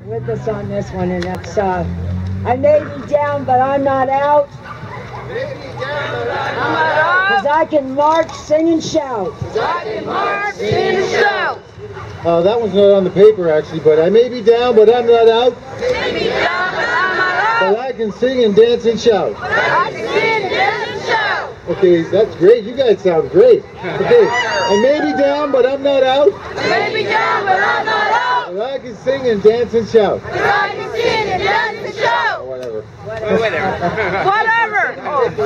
with us on this one, and that's I may be down, but I'm not out. Because I can march, sing, and shout. That one's not on the paper actually, but I may be down, but I'm not out. But I can sing and dance and shout. Okay, that's great. You guys sound great. Okay, I may be down, but I'm not out. But I can sing and dance and shout. Or whatever. Whatever.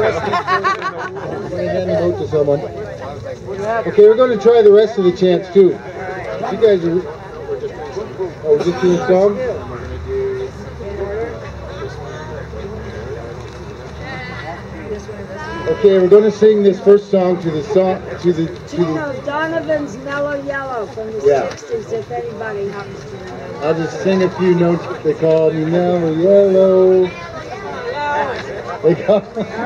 Hand the note to someone. Okay, we're going to try the rest of the chants too. You guys are... Oh, just doing a song? Okay, we're going to sing this first song to the song Donovan's Mellow Yellow from the 60s, if anybody happens to remember. I'll just sing a few notes. They call me Mellow Yellow. They call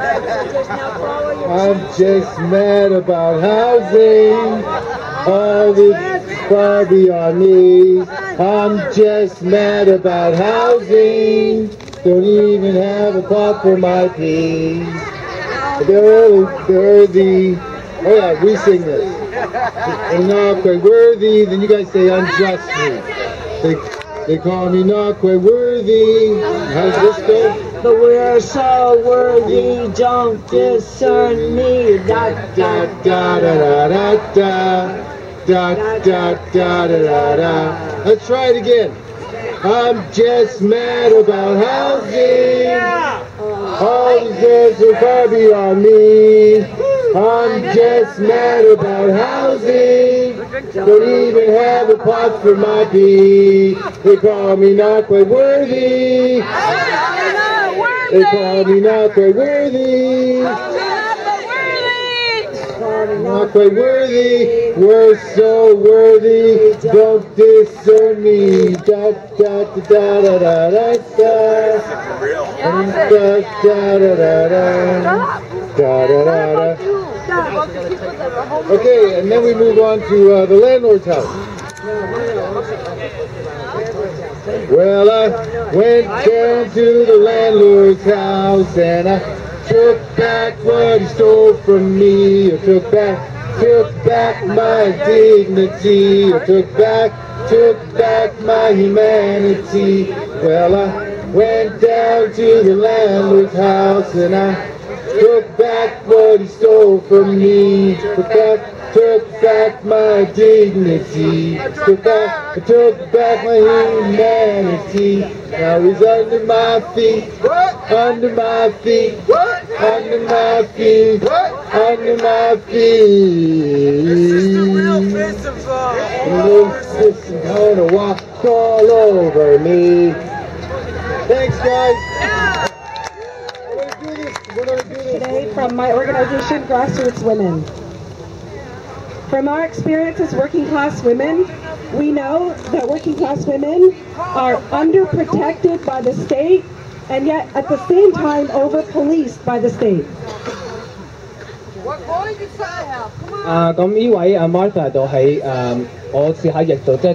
I'm just mad about housing. All this far beyond me. I'm just mad about housing. Don't even have a pot for my peas. They're the, oh yeah, we sing this. They're not quite worthy, then you guys say unjustly. They call me not quite worthy. How's this go? But we're so worthy, don't discern me. Da da da da da da da da da da da da. Let's try it again. I'm just mad about housing. All these days are far beyond me. I'm just mad about housing. Don't even have a pot for my pee. They call me not quite worthy. They call me not quite worthy. Not quite worthy. We're so worthy. Don't discern me. Da da da da da da da da da da da. Okay, and then we move on to the landlord's house. Well, I went down to the landlord's house and I took back what he stole from me. I took back my dignity. I took back my humanity. Well, I went down to the landlord's house and I took back what he stole from me. Took back my dignity. Took back my humanity. Now he's under my feet. Under my feet. Under my feet. Under my feet. The little system gonna walk all over me. Thanks, guys. Today from my organization, Grassroots Women. From our experience as working class women, we know that working class women are underprotected by the state and yet at the same time over-policed by the state. 咁呢位Martha 就係我試下譯做即係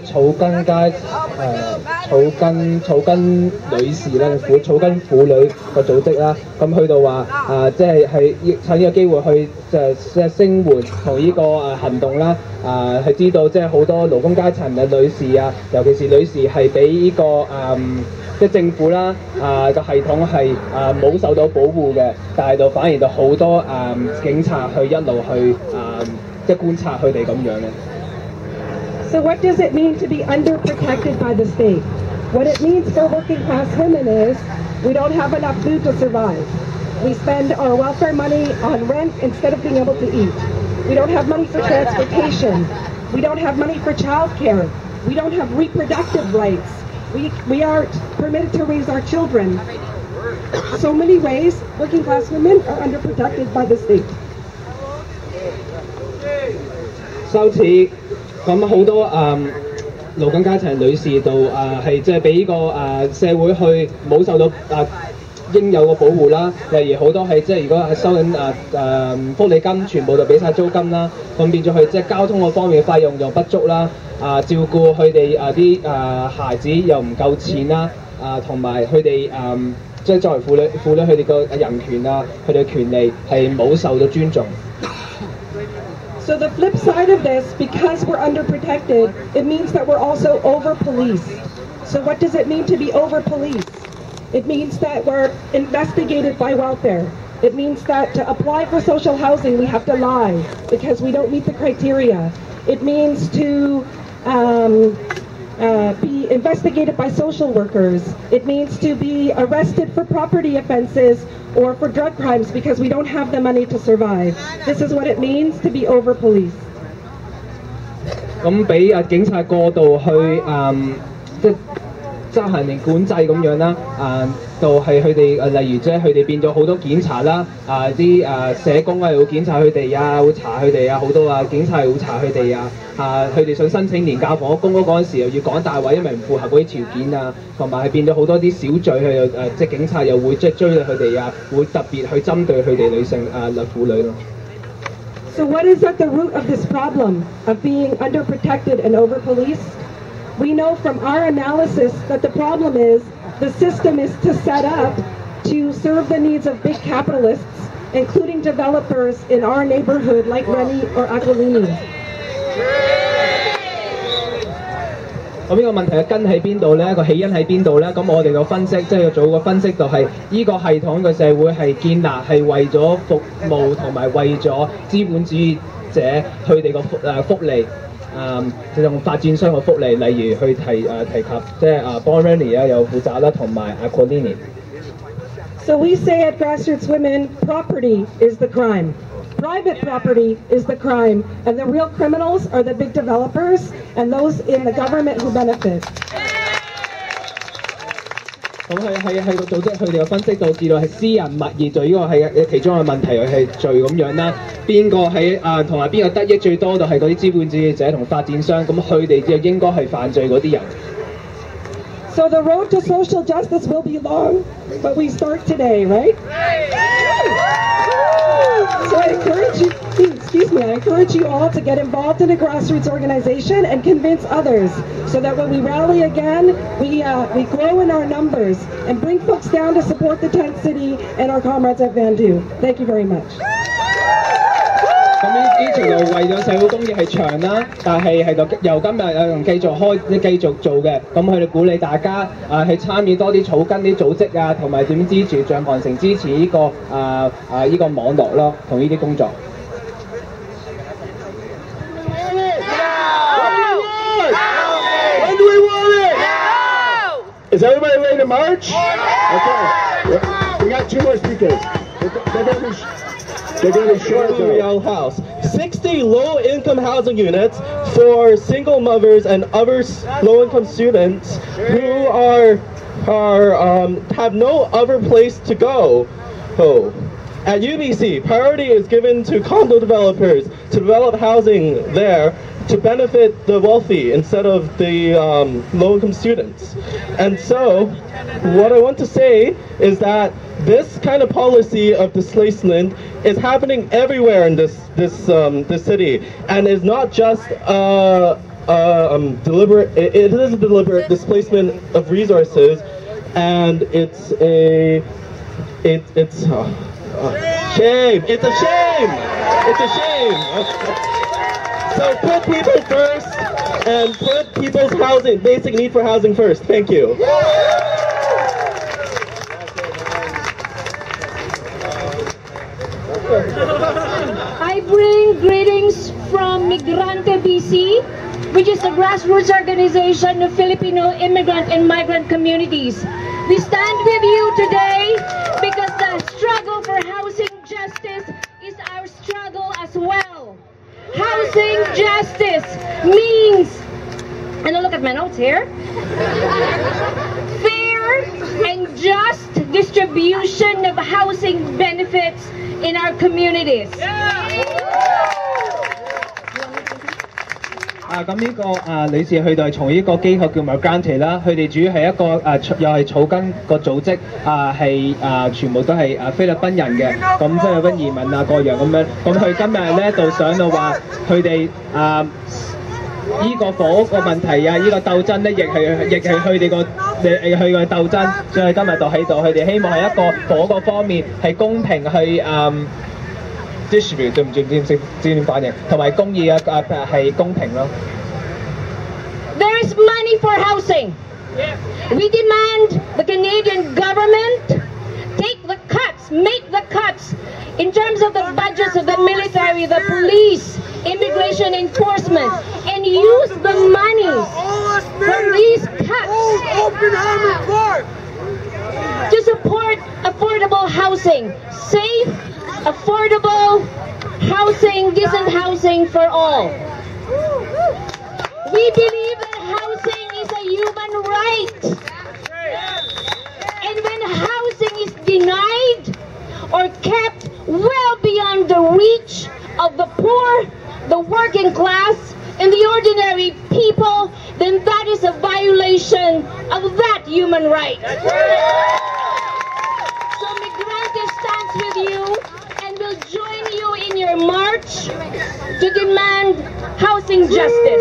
草根女士啦，草根婦女個組織啦，咁去到話即係趁呢個機會去即係聲援同呢個行動啦，係知道即係好多勞工階層嘅女士啊，尤其是女士係俾呢個即係政府啦個系統係冇受到保護嘅，但係就反而就好多警察去一路去即係觀察佢哋咁樣嘅。 So what does it mean to be underprotected by the state? What it means for working class women is we don't have enough food to survive. We spend our welfare money on rent instead of being able to eat. We don't have money for transportation. We don't have money for childcare. We don't have reproductive rights. We aren't permitted to raise our children. So many ways working class women are underprotected by the state. 收似咁好多勞工階層女士度係即係俾呢個社會去冇受到應有嘅保護啦。例如好多係即係如果係收緊福利金，全部就俾晒租金啦。咁變咗佢即係交通嗰方面嘅費用又不足啦。照顧佢哋啲孩子又唔夠錢啦。同埋佢哋即係作為婦女佢哋個人權啊，佢哋嘅權利係冇受到尊重。 So the flip side of this, because we're underprotected, it means that we're also over-policed. So what does it mean to be over-policed? It means that we're investigated by welfare. It means that to apply for social housing, we have to lie because we don't meet the criteria. It means to be investigated by social workers. It means to be arrested for property offenses or for drug crimes because we don't have the money to survive. This is what it means to be over-policed. 咁俾警察過度去即係執行定管制咁樣啦，就係佢哋例如即係佢哋變咗好多檢查啦，啲社工係會檢查佢哋啊，會查佢哋啊，好多警察係會查佢哋啊，佢哋想申請廉價房屋公屋嗰陣時又要講大話，因為唔符合嗰啲條件啊，同埋係變咗好多啲小罪，佢又即係警察又會即係追佢哋啊，會特別去針對佢哋女性婦女咯。 So what is at the root of this problem of being underprotected and over-policed? We know from our analysis that the problem is the system is set up to serve the needs of big capitalists, including developers in our neighborhood like Rennie or Aquilini. 咁呢個問題嘅根喺邊度呢？個起因喺邊度呢？咁我哋嘅分析，即係做個分析就係呢個系統嘅社會係建立係為咗服務同埋為咗資本主義者佢哋個福利。用發展商嘅福利，例如去提及即係Bonnie 啊，有負責啦，同埋Aquilini。 So we say at Grassroots Women, property is the crime. Private property is the crime, and the real criminals are the big developers and those in the government who benefit. 咁係個組織佢哋嘅分析導致到係私人物業罪呢個係其中嘅問題係罪咁樣啦。邊個喺同埋邊個得益最多就係嗰啲資本主義者同發展商，咁佢哋就應該係犯罪嗰啲人。 So the road to social justice will be long, but we start today, right? So I encourage you all to get involved in a grassroots organization and convince others so that when we rally again, we grow in our numbers and bring folks down to support the tent city and our comrades at Vancouver. Thank you very much. 咁呢條路為咗社會公義係長啦，但係由今日有人繼續做嘅，咁佢哋鼓勵大家去參與多啲草根啲組織啊，同埋點支持帳篷城支持呢個網絡咯，同呢啲工作。 When do we want it? Is everybody ready to march? Okay. We got 2 more speakers. They're going to be short. Young House. 60 low-income housing units for single mothers and other low-income students who have no other place to go. At UBC, priority is given to condo developers to develop housing there to benefit the wealthy instead of the low-income students. And so, what I want to say is that this kind of policy of displacement is happening everywhere in this city, and is not just deliberate. It is a deliberate displacement of resources, and it's a shame. It's a shame. It's a shame. So put people first, and put people's housing, basic need for housing first. Thank you. I bring greetings from Migrante BC, which is a grassroots organization of Filipino immigrant and migrant communities. We stand with you today because the struggle for housing justice is our struggle as well. Housing justice means, and look at my notes here, fair and just distribution of housing benefits in our communities. 咁呢個女士佢哋係從呢個機構叫 Migrante 啦，佢哋主要係一個又係草根個組織係全部都係菲律賓人嘅，咁菲律賓移民各樣咁樣，咁佢今日咧就想到話佢哋依個火個問題依個鬥爭咧，亦係佢哋個鬥爭，所以今日就喺度，佢哋希望係一個火個方面係公平去distribute， 對唔住唔知點反應，同埋公義係公平咯。 There is money for housing. We demand the Canadian government take the cuts, make the cuts in terms of the budgets of the military, the police, immigration enforcement, and use the money from these cuts to support affordable housing, safe, affordable housing, decent housing for all. We believe that housing is a human right. And when housing is denied or kept well beyond the reach of the poor, the working class, and the ordinary people, then that is a violation of that human right. So Migrante stands with you and will join you in your march to demand housing justice.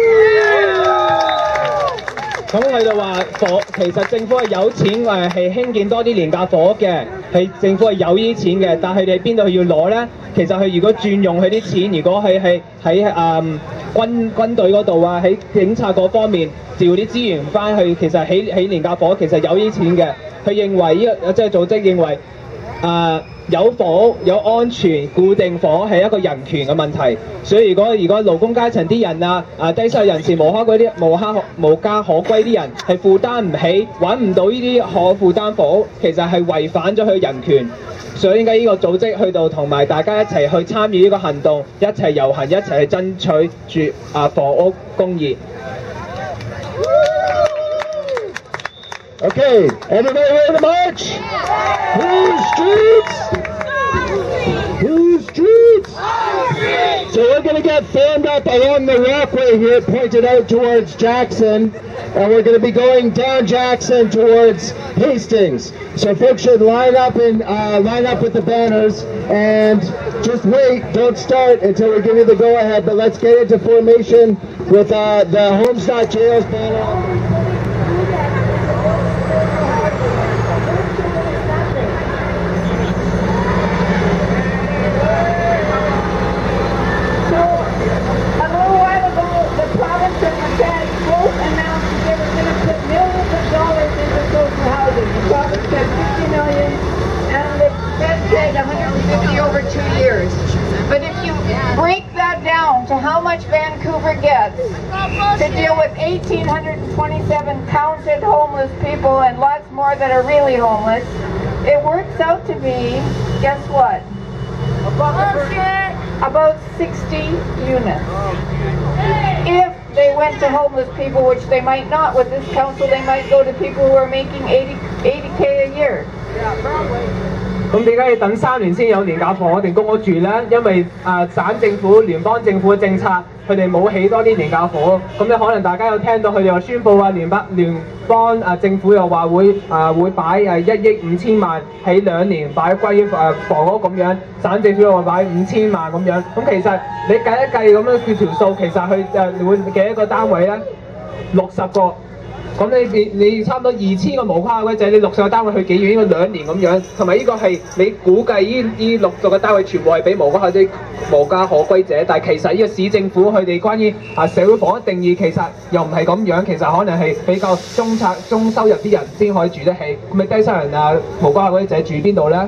咁佢就話其實政府係有錢係興建多啲廉價房屋嘅，係政府係有呢啲錢嘅，但係佢哋邊度要攞咧？其實佢如果轉用佢啲錢，如果係喺軍隊嗰度喺警察嗰方面調啲資源翻去，其實起廉價房屋其實有呢啲錢嘅。佢認為即係組織認為有房屋有安全固定房屋係一個人權嘅問題，所以如果勞工階層啲人低收入人士無家可歸啲人係負擔唔起揾唔到呢啲可負擔房屋，其實係違反咗佢人權，所以應該呢個組織去到同埋大家一齊去參與呢個行動，一齊遊行，一齊去爭取住房屋公義。 Okay, everybody ready to march? Whose streets? Whose streets? So we're going to get formed up along the walkway here, pointed out towards Jackson, and we're going to be going down Jackson towards Hastings. So folks should line up with the banners and just wait. Don't start until we give you the go-ahead. But let's get into formation with the Homes Not Jails banner. Over 2 years. But if you break that down to how much Vancouver gets to deal with 1,827 counted homeless people and lots more that are really homeless, it works out to be, guess what? About 60 units. If they went to homeless people, which they might not with this council, they might go to people who are making 80K a year. 咁點解要等3年先有廉價房屋定公屋住咧？因為省政府、聯邦政府嘅政策，佢哋冇起多啲廉價房屋。咁你可能大家有聽到佢哋話宣佈聯邦政府又話會擺1億5千萬喺2年擺歸於房屋咁樣，省政府又話擺5000萬咁樣。咁其實你計一計咁樣條數，其實佢會幾多個單位咧？60個。咁你差唔多2000個無家可歸者，你60個單位去幾遠？應該2年咁樣，同埋呢個係你估計呢60個單位全部係俾無家可歸者，但係其實呢個市政府佢哋關於社會房屋定義其實又唔係咁樣，其實可能係比較中收入啲人先可以住得起，咁你低收入人無家可歸者住邊度咧？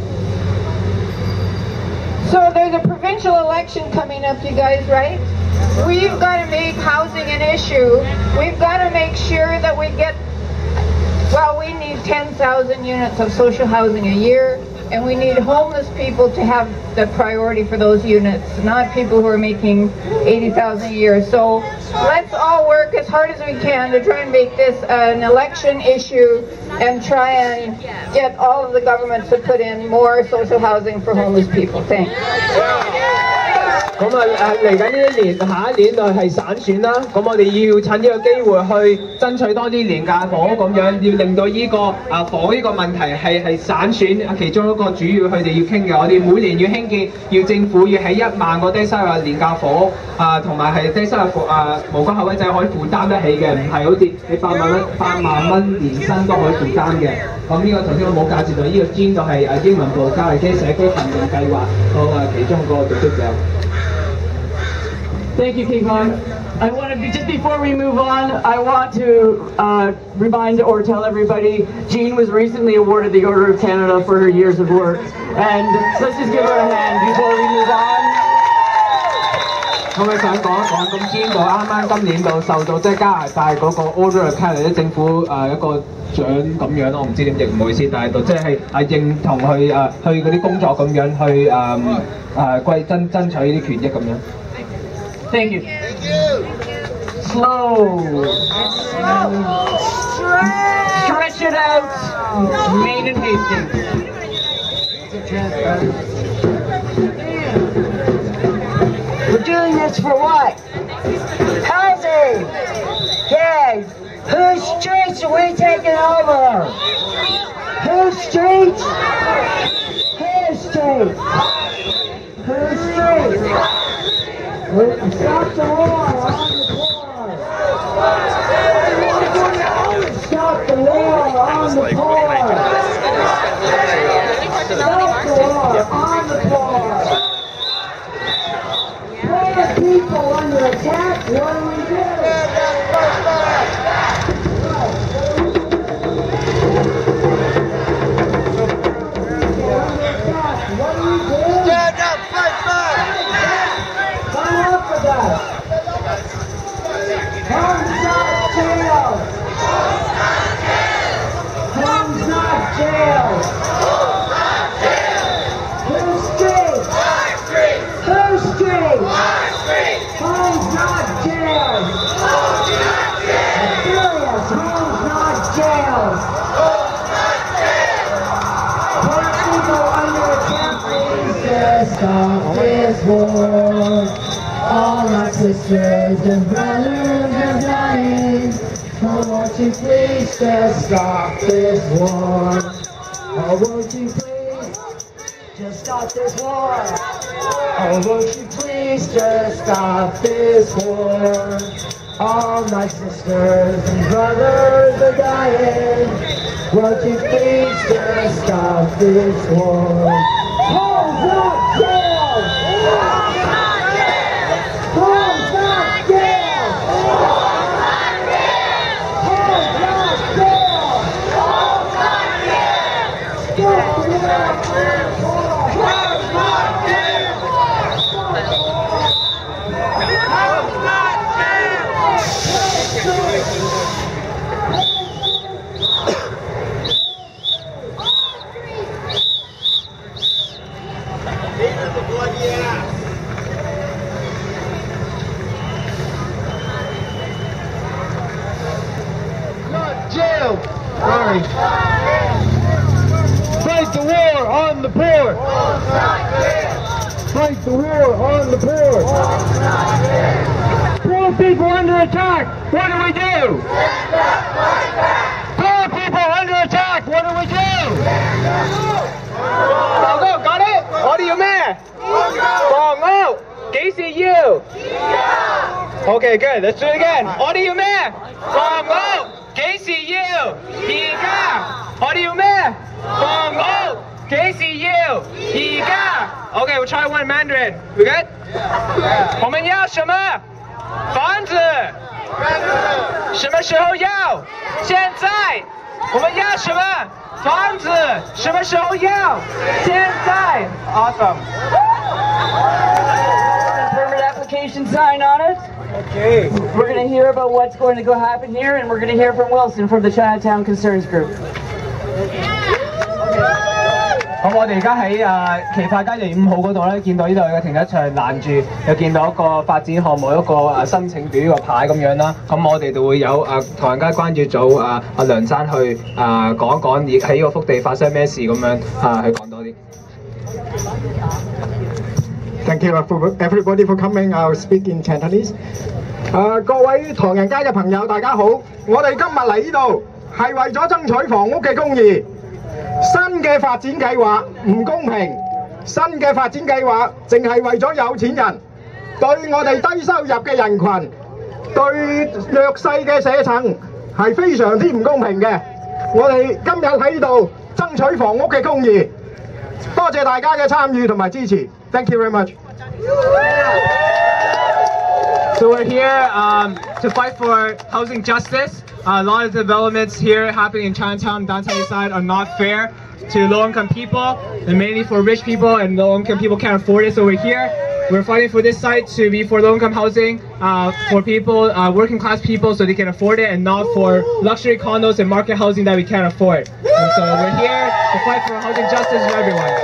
So there's a provincial election coming up, you guys, right? We've got to make housing an issue. We've got to make sure that we get, well, we need 10,000 units of social housing a year, and we need homeless people to have the priority for those units, not people who are making 80,000 a year. So let's all work as hard as we can to try and make this an election issue and try and get all of the governments to put in more social housing for homeless people. Thanks. 咁嚟緊呢一年，下一年就係省選啦。咁我哋要趁呢個機會去爭取多啲廉價房屋咁樣，要令到呢個房呢個問題係省選其中一個主要佢哋要傾嘅。我哋每年要興建，要政府要起1萬個低收入廉價房屋同埋係低收入無家可歸者可以負擔得起嘅，唔係好似你8萬蚊年薪都可以負擔嘅。咁呢個頭先我冇介紹到，呢個專就係英文部家庭社區行動計劃其中個組織者。 Thank you, King Kong. I want to just before we move on, I want to remind or tell everybody, Jean was recently awarded the Order of Canada for her years of work, and let's just give her a hand before we move on. 咁我想講一講，咁 Jean 就啱啱今年就受到即係加拿大嗰個 Order of Canada 政府一個獎咁樣咯，我唔知點譯，唔好意思，但係就即係認同去嗰啲工作咁樣去爭取呢啲權益咁樣。 Thank you. Slow. Stretch it out. Main and Hastings. We're doing this for what? Housing! Yeah! Whose streets are we taking over? Whose streets? His streets! Whose streets? Stop the war on the poor! Stop the war on the poor! Stop the war on the poor! Poor people under attack, what do we do? What do we do? Stand up, fight back! Sign up for that! Home's not jail! Home's not jail! Whose street? Whose street? Home's not jail! Serious, home's not jail! Poor people under attack, please stop this war. All my sisters and brothers are dying. Oh, won't you please just stop this war? Oh, won't you please just stop this war? Oh, won't you please just stop this war? All my sisters and brothers are dying. Won't you please just stop this war? Home's not jail! Home's not jail! Home's not jail! Home's not jail! Stop the war! Home's not jail! Home's not Jail! Sorry. Fight the war on the poor! Fight the war on the poor! Poor people under attack! What do we do? Poor people under attack! What do we do? Got it? 我哋要咩？房屋幾時要？Okay, good. Let's do it again. 我哋要咩？房屋幾時要？而家。我哋要咩？房屋幾時要？而家。Okay, we'll try one Mandarin. We good? 我們要什麼？房子。什麼時候要？現在。我們要什麼？房子。什麼時候要？現在。Awesome. Permit application sign on it. Okay. We're going to hear about what's going to go happen here, and we're going to hear from Wilson from the Chinatown Concerns Group. 咁我哋而家喺棋牌街2號嗰度咧，見到呢度有個停車場攔住，又見到一個發展項目一個申請表呢個牌咁樣啦。咁我哋就會有唐人街關注組阿梁生去講一講而喺呢個幅地發生咩事咁樣去講多啲。 Thank you everybody for coming. I'll speak in Cantonese. 各位唐人街嘅朋友，大家好！我哋今日嚟呢度係為咗爭取房屋嘅公義。新嘅發展計劃唔公平，新嘅發展計劃淨係為咗有錢人，對我哋低收入嘅人群，對弱勢嘅社層係非常之唔公平嘅。我哋今日喺度爭取房屋嘅公義。多謝大家嘅參與同埋支持。Thank you very much. So we're here to fight for housing justice. A lot of developments here happening in Chinatown, downtown east side are not fair to low-income people, and mainly for rich people, and low-income people can't afford it. So we're here. We're fighting for this site to be for low-income housing for people, working-class people, so they can afford it, and not for luxury condos and market housing that we can't afford. And so we're here to fight for housing justice for everyone.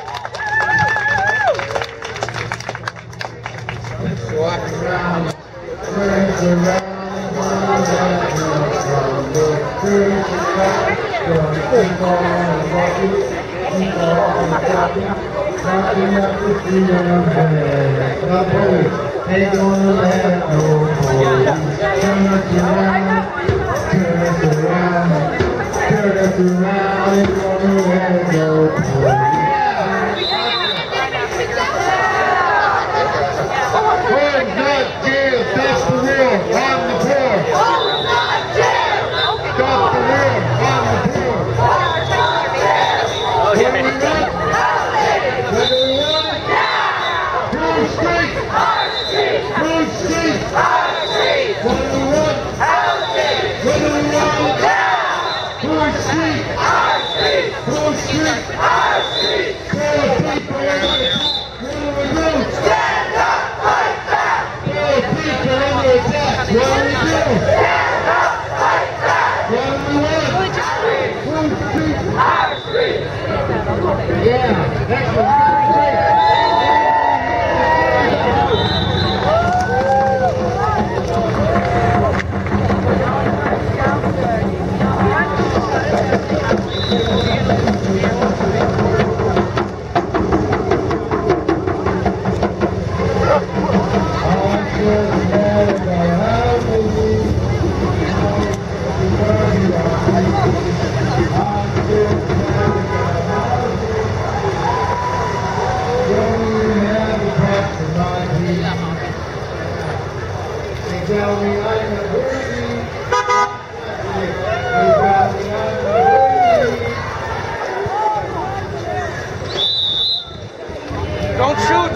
Don't shoot!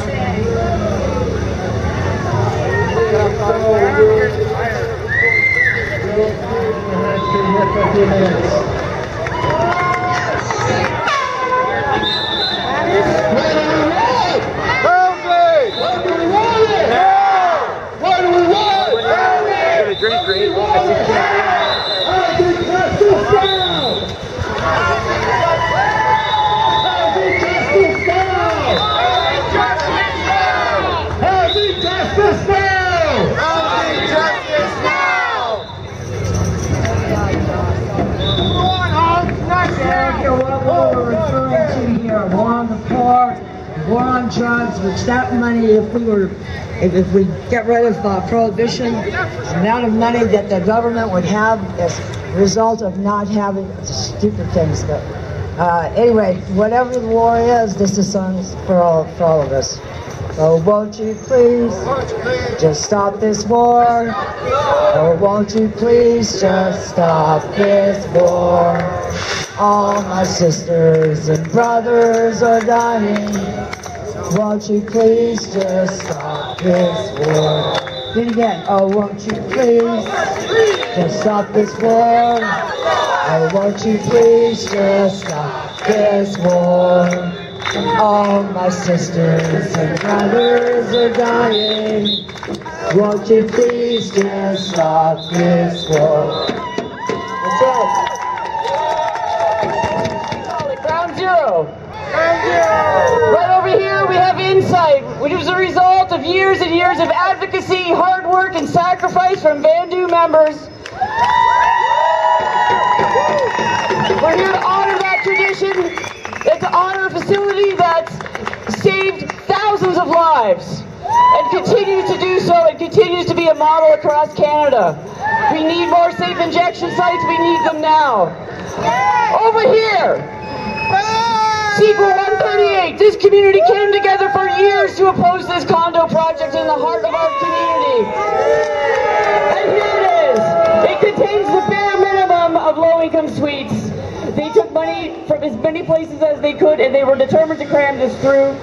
War on drugs, which that money, if we get rid of prohibition, the amount of money that the government would have as a result of not having stupid things. But anyway, whatever the war is, this is song for all of us. Oh, won't you please just stop this war? Oh, won't you please just stop this war? All my sisters and brothers are dying. Won't you please just stop this war? Do it again. Oh, won't you please just stop this war? Oh, won't you please just stop this war? All my sisters and brothers are dying. Won't you please just stop this war? That's it. Ground zero. Right over here we have Insight, which is a result of years and years of advocacy, hard work, and sacrifice from Vandu members. We're here to honor that tradition and to honor a facility that's saved thousands of lives. lives, and continues to do so, and continues to be a model across Canada. We need more safe injection sites. We need them now. Over here, Sequel 138. This community came together for years to oppose this condo project in the heart of our community. And here it is. It contains the bare minimum of low-income suites. They took money from as many places as they could, and they were determined to cram this through.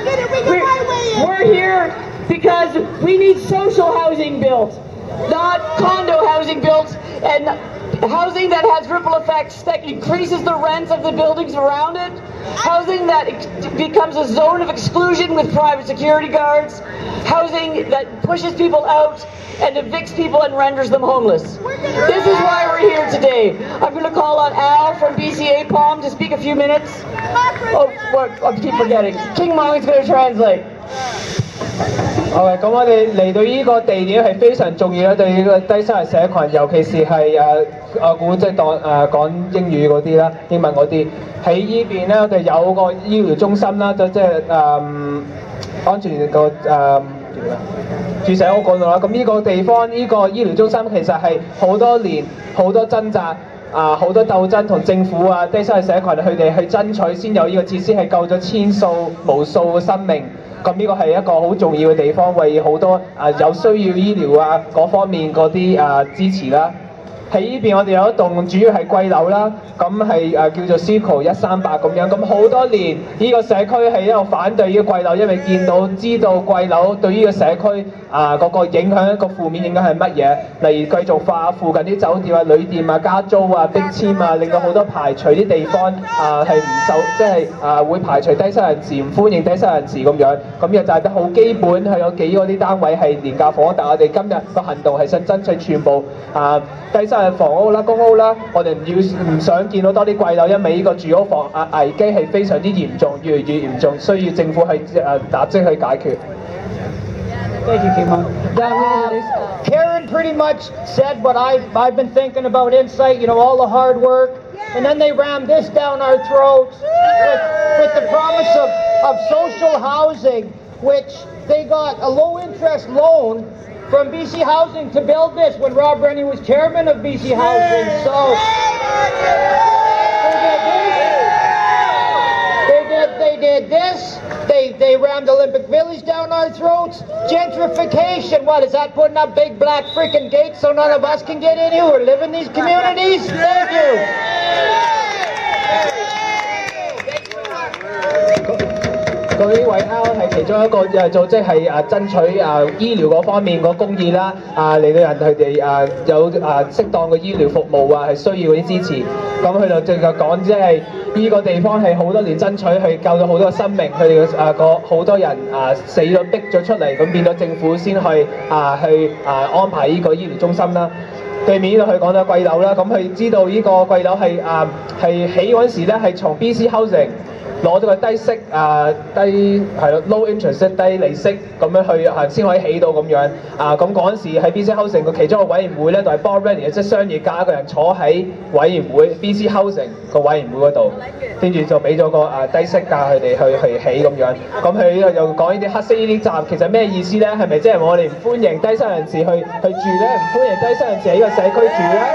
We're here because we need social housing built, not condo housing built, and housing that has ripple effects, that increases the rents of the buildings around it, housing that becomes a zone of exclusion with private security guards, housing that pushes people out and evicts people and renders them homeless. This is why we're here today. I'm going to call on Al from BCA Palm to speak a few minutes. Oh, I keep forgetting. King Mong's going to translate. 好嘅，咁我哋嚟到呢個地點係非常重要啦，對呢個低收入社群，尤其是係我估即係講英語嗰啲啦，英文嗰啲喺呢邊咧，我哋有個醫療中心啦，即係安全個注射屋嗰度啦。咁呢個地方呢個醫療中心其實係好多年好多掙扎。好多鬥爭同政府啊、低收入社群佢哋去爭取，先有呢個設施係救咗千數無數嘅生命。咁呢個係一個好重要嘅地方，為好多有需要醫療啊嗰方面嗰啲支持啦。喺呢邊我哋有一棟主要係貴樓啦，咁係叫做 Circle 138咁樣。咁好多年呢個社區係一路反對呢個貴樓，因為知道貴樓對呢個社區嗰個影響，個負面影響係乜嘢？例如繼續化附近啲酒店啊、旅店啊、加租啊、逼遷啊，令到好多排除啲地方係唔受，即係會排除低收入人士，唔歡迎低收入人士咁樣。咁又就係得好基本，係有幾個啲單位係廉價房屋，但我哋今日個行動係想爭取全部低收入房屋啦、公屋啦，我哋唔想見到多啲貴樓，因為呢個住屋房危機係非常之嚴重，越嚟越嚴重，需要政府係立即去解決。 Thank you, Kimon. Karen pretty much said what I've been thinking about Insight, you know, all the hard work, and then they rammed this down our throats with the promise of social housing, which they got a low-interest loan from BC Housing to build this when Rob Rennie was chairman of BC Housing. So they did this. They rammed Olympic Village down our throats. Gentrification. What is that? Putting up big black freaking gates so none of us can get in here or live in these communities? Thank you. 咁呢位 L 係其中一個組織係爭取醫療嗰方面個公義啦，嚟到人佢哋有適當嘅醫療服務係需要嗰啲支持。咁佢就直接講，即係呢個地方係好多年爭取，去救咗好多生命，佢哋好多人死咗逼咗出嚟，咁變咗政府先去安排呢個醫療中心啦。對面呢度佢講到貴樓啦，咁佢知道呢個貴樓係起嗰陣時咧係從 BC Housing 攞咗個低息low interest 低利息咁樣去先可以起到咁樣咁嗰陣時喺 BC Housing 個其中一個委員會咧就係 Bob Rennie 即係商業家一個人坐喺委員會 BC Housing 個委員會嗰度，跟住就俾咗個低息價佢哋去起咁樣。咁佢又講呢啲黑色呢啲站其實咩意思咧？係咪即係我哋唔歡迎低收入人士去住咧？唔歡迎低收入人士喺呢個社區住咧？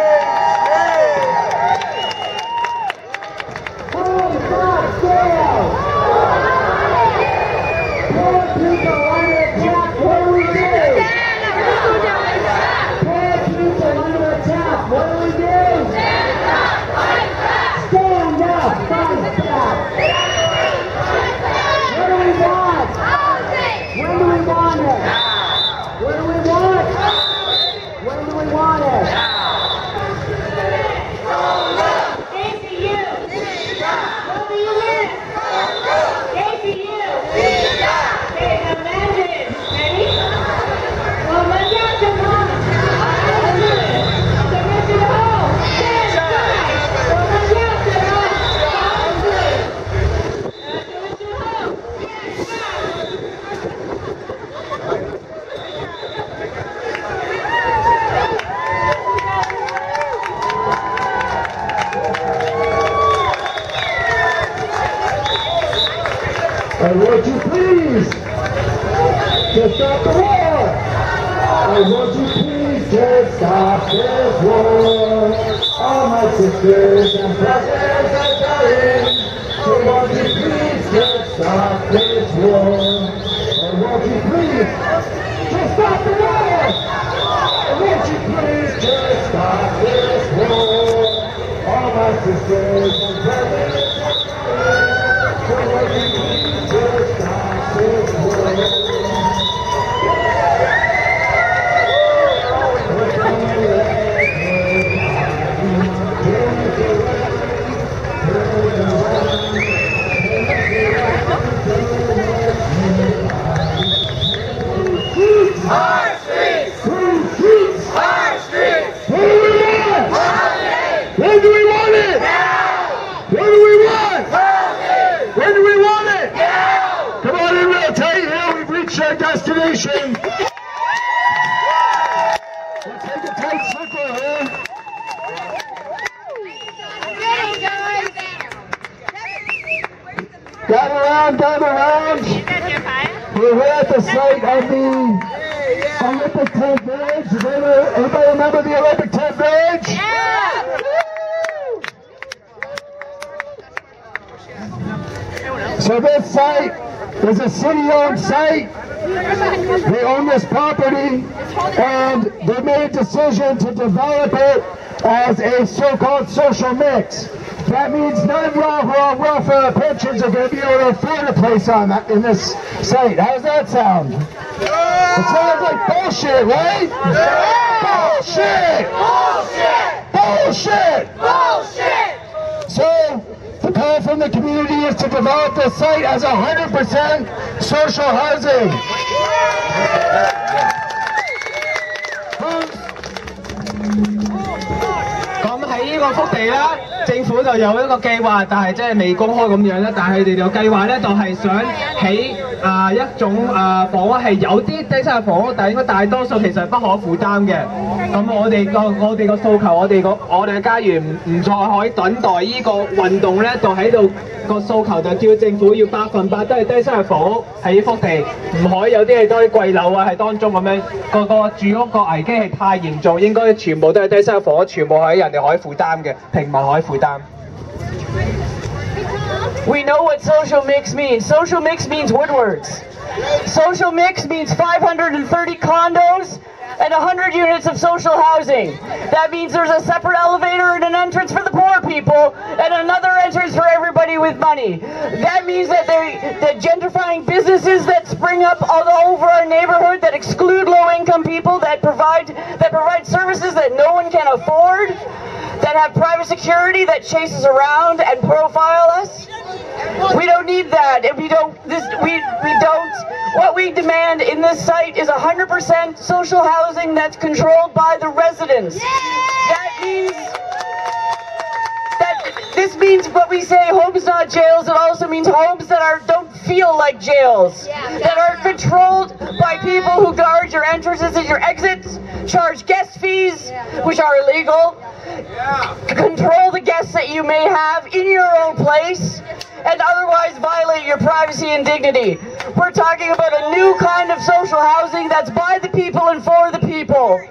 Would you please to stop the war. I want you please to stop this war. All my sisters and brothers are dying. So won't you please to stop this war? I want you please to stop the war. I want you please to stop this war. All my sisters and brothers are dying. So won't you please to stop this war? Our streets! Our streets! What do we want? Housing! When do we want it? Now! What do we want? Housing! When do we want it? Now! Come on in real tight here. We've reached our destination. We'll take a tight circle here. Gather around, gather around. We're here at the site of the Olympic Tent Village. Does anybody remember the Olympic Tent Village? Yeah! So this site is a city-owned site. They own this property, and they made a decision to develop it as a so-called social mix. That means none of y'all who are on welfare or pensions are going to be able to afford a place on that, in this site. How does that sound? It sounds like bullshit, right? Bullshit! Bullshit! Bullshit! So, the call from the community is to develop this site as 100% social housing. 咁喺呢個福地啦，政府就有一個計劃，但係即係未公開咁樣啦。但係佢哋有計劃咧，就係想起一種房屋係有啲低收入房屋，但係應該大多數其實係不可負擔嘅。咁我哋個訴求，我哋嘅家園唔再可以等待呢個運動咧，就喺度個訴求就叫政府要100%都係低收入房屋喺呢幅地，唔可以有啲係多啲貴樓啊喺當中咁樣，個住屋個危機係太嚴重，應該全部都係低收入房屋，全部係人哋可以負擔嘅，平民可以負擔。We know what social mix means. Social mix means Woodwards. Social mix means 530 condos and 100 units of social housing. That means there's a separate elevator and an entrance for the poor people and another entrance for everybody with money. That means that the gentrifying businesses that spring up all over our neighborhood that exclude low-income people, that provide services that no one can afford, that have private security that chases around and profile us. We don't need that, and we don't. What we demand in this site is 100% social housing that's controlled by the residents. This means what we say, homes not jails. It also means homes that don't feel like jails, that are controlled by people who guard your entrances and your exits, charge guest fees, which are illegal, control the guests that you may have in your own place, and otherwise violate your privacy and dignity. We're talking about a new kind of social housing that's by the people and for the people.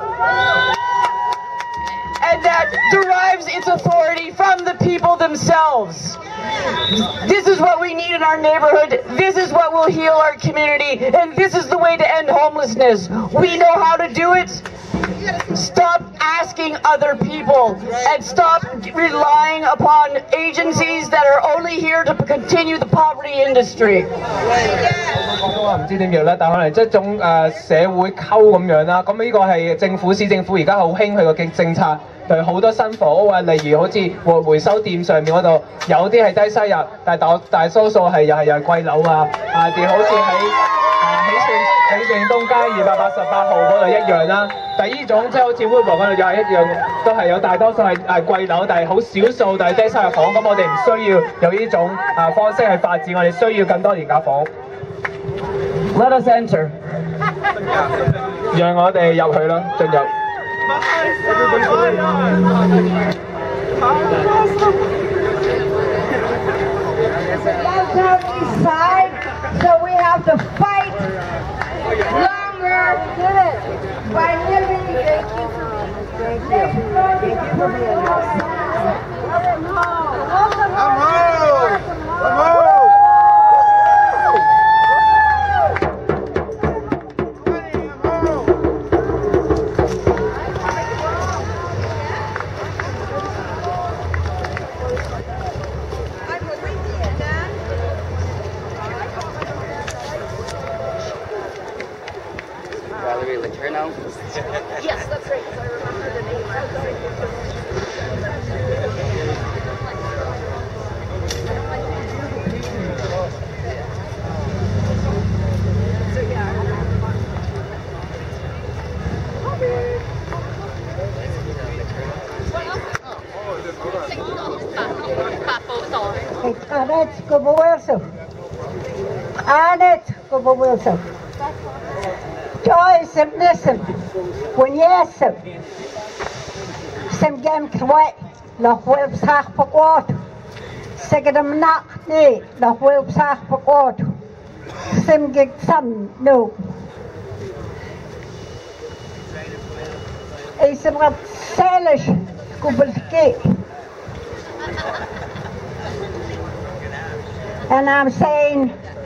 And that derives its authority from the people themselves. This is what we need in our neighborhood. This is what will heal our community. And this is the way to end homelessness. We know how to do it. Stop asking other people and stop relying upon agencies that are only here to continue the poverty industry. 我唔知點樣啦，但可能即係一種社會溝咁樣啦。咁呢個係市政府而家好興佢個政策，對好多新房屋啊，例如好似回收店上面嗰度，有啲係低收入，但係大多數係又係貴樓啊，就好似喺喜順東街288號嗰度一樣啦。但係呢種即係好似會房嗰度又係一樣，都係有大多數係貴樓，但係好少數但係低收入房。咁我哋唔需要有呢種方式去發展，我哋需要更多廉價房屋。Let us enter. 讓我哋入去啦，進入。 Downtown East Side, so we have to fight Yes, that's right, because I remember the name. Anet Gobowelso. Anet Gobowelso. Joy sim nissim. When yesim. Sim gem kwet. Loch wilp sach pagwad. Sigedam nak ni. Loch wilp sach pagwad. Sim gig sam no. Isim wat selish gobelski. And I'm saying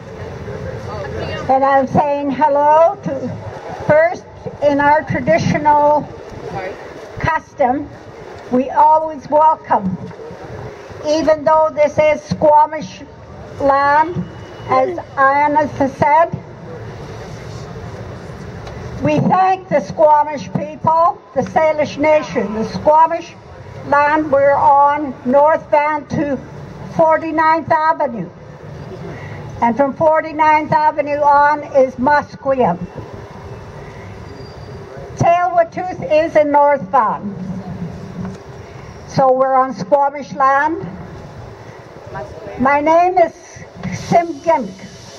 hello to, first, in our traditional custom, we always welcome, even though this is Squamish land, as Anna has said, we thank the Squamish people, the Salish nation, the Squamish land we're on, North Van to 49th Avenue. And from 49th Avenue on is Musqueam. Tsleil-Waututh is in North Van. So we're on Squamish land. My name is Sim Gimk.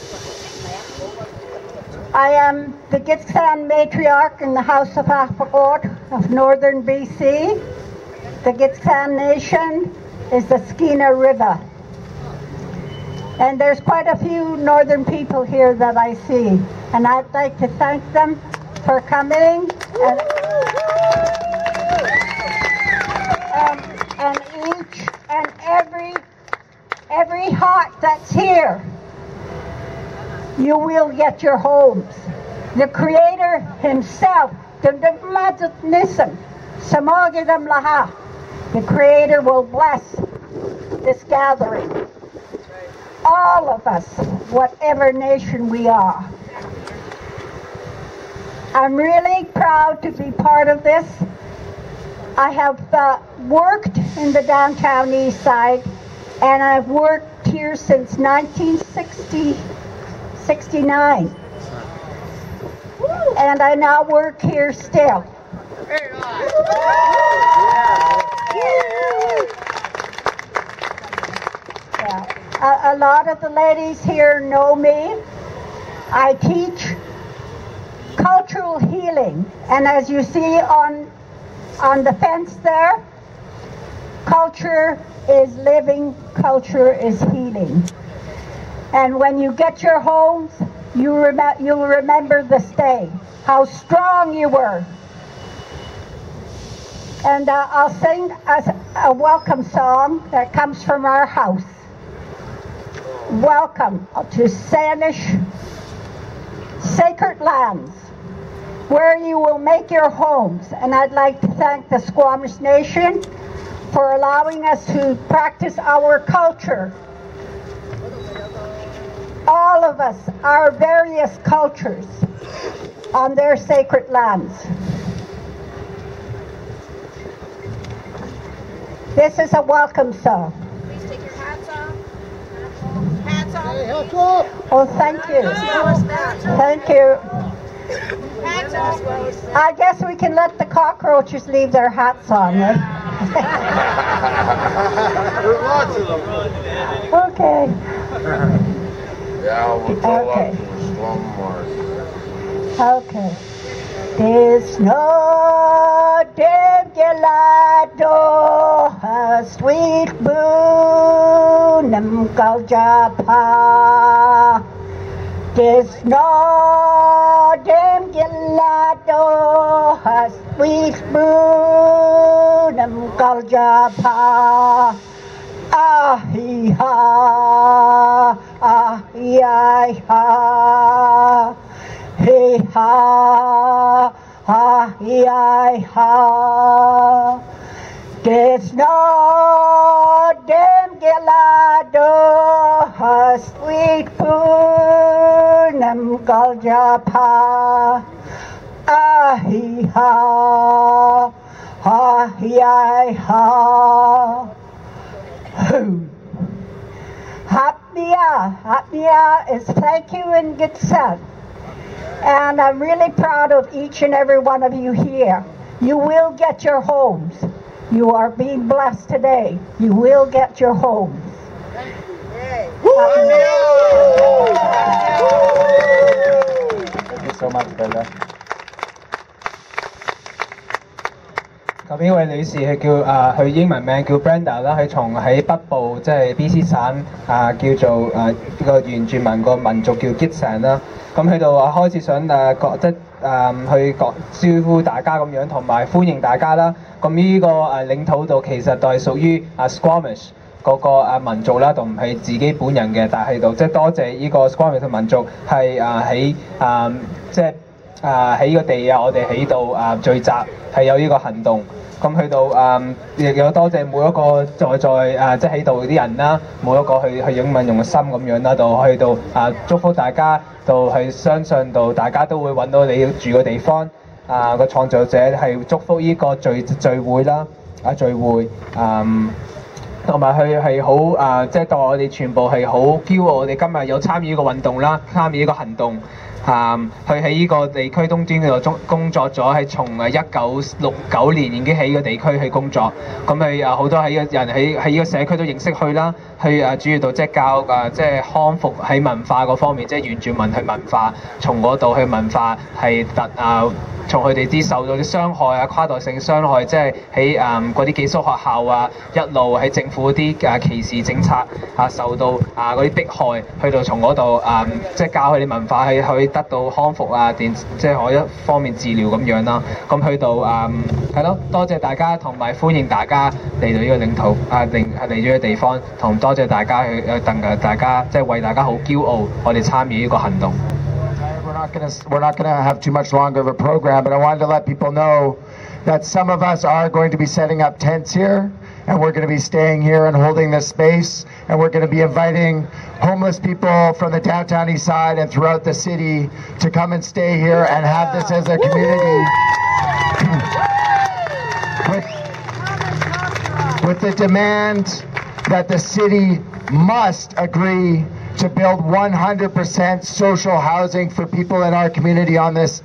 I am the Gitxsan matriarch in the House of Achpagod of Northern BC. The Gitxsan nation is the Skeena River. And there's quite a few northern people here that I see. And I'd like to thank them for coming. And each and every heart that's here, you will get your homes. The Creator Himself, the Creator will bless this gathering. All of us, whatever nation we are. I'm really proud to be part of this. I have worked in the downtown east side, and I've worked here since 1969. And I now work here still. A lot of the ladies here know me. I teach cultural healing, and as you see on the fence there, culture is living, culture is healing. And when you get your homes, you'll remember this day, how strong you were. And I'll sing a welcome song that comes from our house. Welcome to Sanish sacred lands, where you will make your homes. And I'd like to thank the Squamish Nation for allowing us to practice our culture. All of us, our various cultures on their sacred lands. This is a welcome song. Please take your hats off. Oh, thank you. Thank you. I guess we can let the cockroaches leave their hats on, right? Okay. Okay. There's no gelado, a sweet boon, Galjapa. There's no gelado, a sweet boon, Galjapa. Ah-hee-ha, ah-hee-ha. Hey ha, ha, hi, ha. There's no damn gelado, a sweet poonam galjapa. Ah, hi, ha, HiMY ha. HiMY is thank you and good set. And I'm really proud of each and every one of you here. You will get your homes. You are being blessed today. You will get your homes. Thank you so much, Bella. 咁呢位女士佢叫佢英文名叫 Brenda 啦，佢從喺北部即係 BC 省叫做個原住民個民族叫 Gitxsan 啦。咁喺度開始想去招呼大家咁樣，同埋歡迎大家啦。咁呢個領土度其實就係屬於Squamish 嗰個民族啦，就唔係自己本人嘅，但係度即係多謝呢個 Squamish 嘅民族係喺即係喺呢個地我哋喺度聚集係有呢個行動。咁去到亦有多謝每一個在即係喺度啲人啦，每一個去英文用嘅心咁樣啦，到去到祝福大家，到去相信到大家都會揾到你住嘅地方。個創造者係祝福呢個聚會啦，聚會同埋佢係好即係當我哋全部係好驕傲，我哋今日有參與呢個運動啦，參與呢個行動。佢喺呢個地區東端嗰度工作咗，係從1969年已經喺呢個地區去工作。咁佢好多喺個人喺呢個社區都認識佢啦，去主要到即係教即係康復喺文化嗰方面，即係原住民去文化，從嗰度去文化係從佢哋啲受到啲傷害跨代性傷害，即係喺嗰啲寄宿學校一路喺政府啲歧視政策受到嗰啲迫害，去到從嗰度即係教佢哋文化去得到康復即係可一方面治療咁樣啦。咁去到係咯，多謝大家同埋歡迎大家嚟到呢個領土嚟咗個地方，同多謝大家大家即係為大家好驕傲，我哋參與呢個行動。 We're not gonna have too much longer of a program, but I wanted to let people know that some of us are going to be setting up tents here, and we're going to be staying here and holding this space, and we're going to be inviting homeless people from the downtown east side and throughout the city to come and stay here and have this as a community with the demand that the city must agree to build 100% social housing for people in our community on this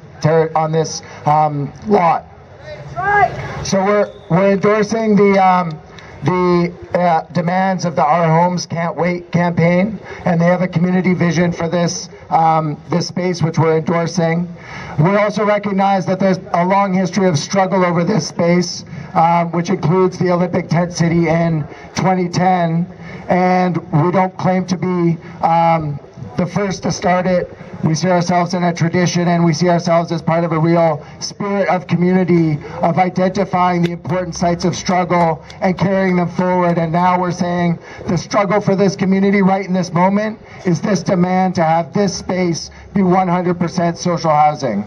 lot. So we're endorsing the demands of the Our Homes Can't Wait campaign, and they have a community vision for this space, which we're endorsing. We also recognize that there's a long history of struggle over this space, which includes the Olympic tent city in 2010, and we don't claim to be the first to start it. We see ourselves in a tradition, and we see ourselves as part of a real spirit of community, of identifying the important sites of struggle and carrying them forward. And now we're saying the struggle for this community right in this moment is this demand to have this space be 100% social housing.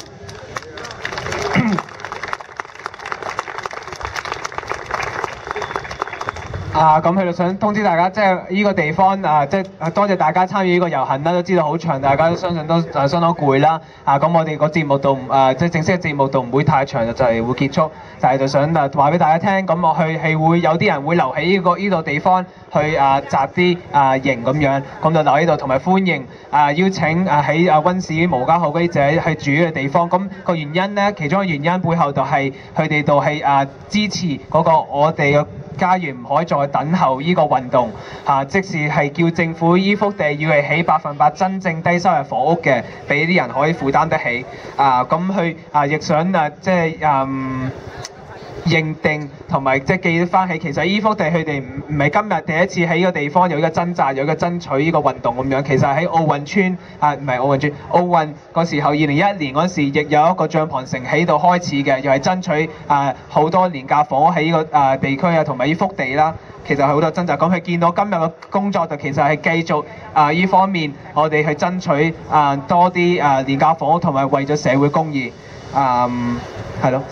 咁佢就想通知大家，即係呢個地方即係多謝大家參與呢個遊行啦，都知道好長，大家都相信都相當攰啦。咁我哋個節目度即係正式嘅節目度唔會太長，就係會結束。就想話俾大家聽，咁我係會有啲人會留喺呢度地方去紮啲營咁樣，咁就留喺度，同埋歡迎邀請喺温市無家可歸者去住呢個地方。咁個原因咧，其中嘅原因背後就係佢哋度係支持嗰個我哋嘅家園唔可以再等候呢個運動即是係叫政府依幅地要係起100%真正低收入房屋嘅，俾啲人可以負擔得起咁佢亦想即係認定同埋即係記得翻起，其實依幅地佢哋唔係今日第一次喺呢個地方有一個掙扎，有一個爭取呢個運動咁樣。其實喺奧運村唔係奧運村，奧運嗰時候2021年嗰時亦有一個帳篷城喺度開始嘅，又係爭取好多廉價房屋喺呢個地區同埋呢幅地啦。其實係好多掙扎。咁佢見到今日嘅工作就其實係繼續呢方面，我哋去爭取多啲廉價房屋同埋為咗社會公義係咯。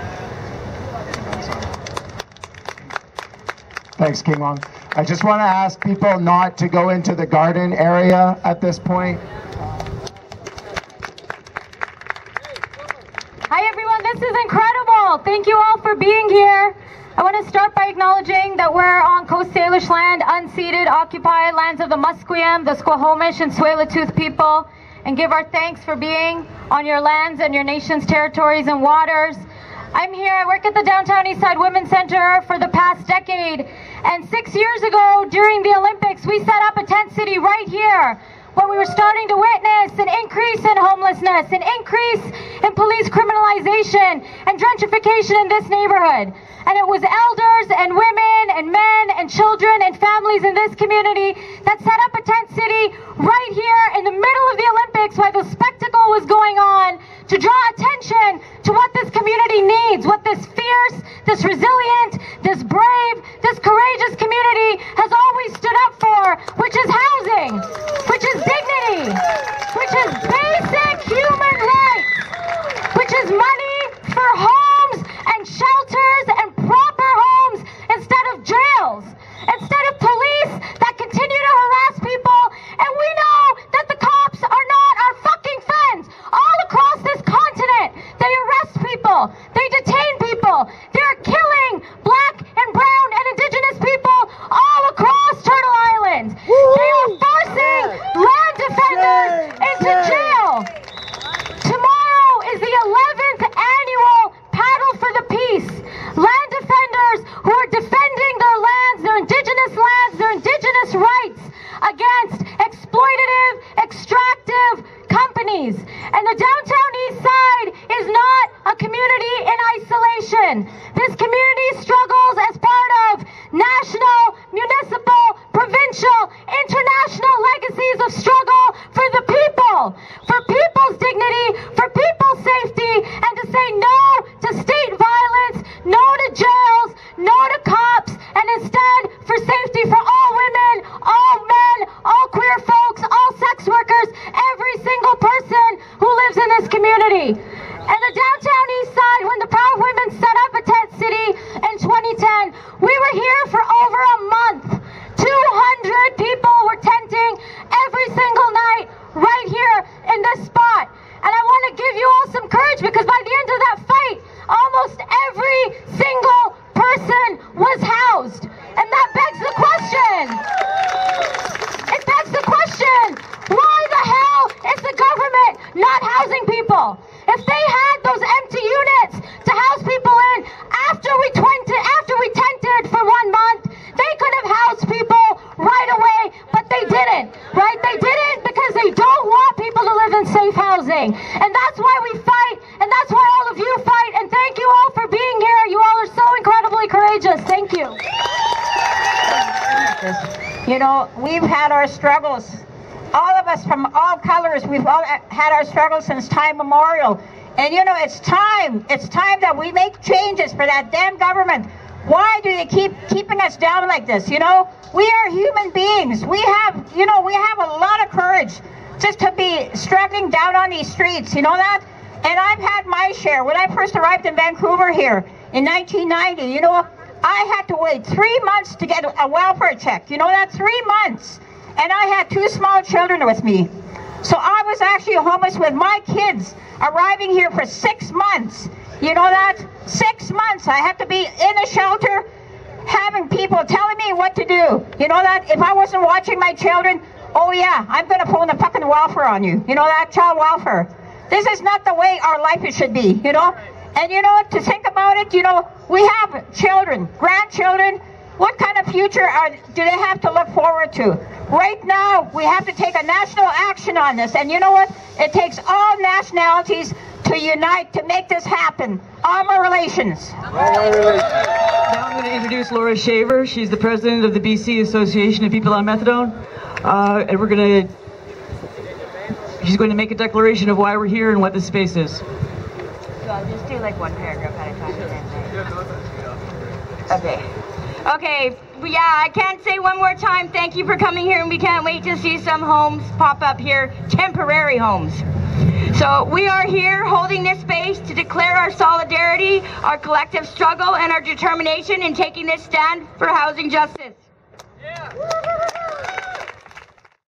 Thanks, King Long. I just want to ask people not to go into the garden area at this point. Hi everyone, this is incredible. Thank you all for being here. I want to start by acknowledging that we're on Coast Salish land, unceded, occupied lands of the Musqueam, the Squamish, and Tsleil-Waututh people, and give our thanks for being on your lands and your nation's territories and waters. I'm here, I work at the Downtown Eastside Women's Center for the past decade, and 6 years ago during the Olympics we set up a tent city right here when we were starting to witness an increase in homelessness, an increase in police criminalization and gentrification in this neighborhood. And it was elders and women and men and children and families in this community that set up a tent city right here in the middle of the Olympics while the spectacle was going on to draw attention to what this community needs, what this fierce, this resilient, this brave, this courageous community has always stood up for, which is housing, which is dignity, which is basic human rights, which is money for homes and shelters and proper homes instead of jails, instead of police that continue to harass people. And we know that the cops are not our fucking friends. All across this continent, they arrest people, they detain people, they're killing black and brown and indigenous people all across Turtle Island. They are forcing land defenders into jail. Tomorrow is the 11th annual Paddle for the Peace. Land defenders who are defending their lands, their indigenous rights against exploitative, extractive companies. And the Downtown East Side is not a community in isolation. This community struggles as part of national, municipal, provincial, international legacies of struggle for the people, for people's dignity, for people's safety, and to say no to state violence, no to jails, no to cops, and instead for safety for all women, all men, all queer folks, all sex workers, every single person who lives in this community. And the Downtown East Side, when the Proud Women set up a tent city in 2010, we were here for over a month. 200 people were tenting every single night right here in this spot. And I want to give you all some courage, because by the end of that fight, almost every single person was housed. And that begs the question. It begs the question, why the hell is the government not housing people? If they had those empty units to house people in after we tented for 1 month, they could have housed people right away, but they didn't, right? They didn't because they don't want people to live in safe housing. And that's why we fight, and that's why all of you fight, and thank you all for being here. You all are so incredibly courageous. Thank you. You know, we've had our struggles. All of us from all colors, we've all had our struggles since time immemorial. And you know, it's time that we make changes for that damn government. Why do they keep keeping us down like this? You know, we are human beings. We have a lot of courage just to be struggling down on these streets, you know that? And I've had my share. When I first arrived in Vancouver here in 1990, you know, I had to wait 3 months to get a welfare check. You know that? 3 months. And I had 2 small children with me. So I was actually homeless with my kids, arriving here for 6 months. You know that? 6 months. I had to be in a shelter, having people telling me what to do. You know that? If I wasn't watching my children, oh yeah, I'm going to phone the fucking welfare on you. You know that? Child welfare. This is not the way our life should be, you know? And you know, to think about it, you know, we have children, grandchildren. What kind of future do they have to look forward to? Right now, we have to take a national action on this. And you know what? It takes all nationalities to unite to make this happen. Armor relations. Now I'm going to introduce Laura Shaver. She's the president of the BC Association of People on Methadone. And she's going to make a declaration of why we're here and what this space is. So I'll just do like one paragraph at a time. Okay, yeah, I can't say one more time, thank you for coming here, and we can't wait to see some homes pop up here, temporary homes. So we are here holding this space to declare our solidarity, our collective struggle, and our determination in taking this stand for housing justice.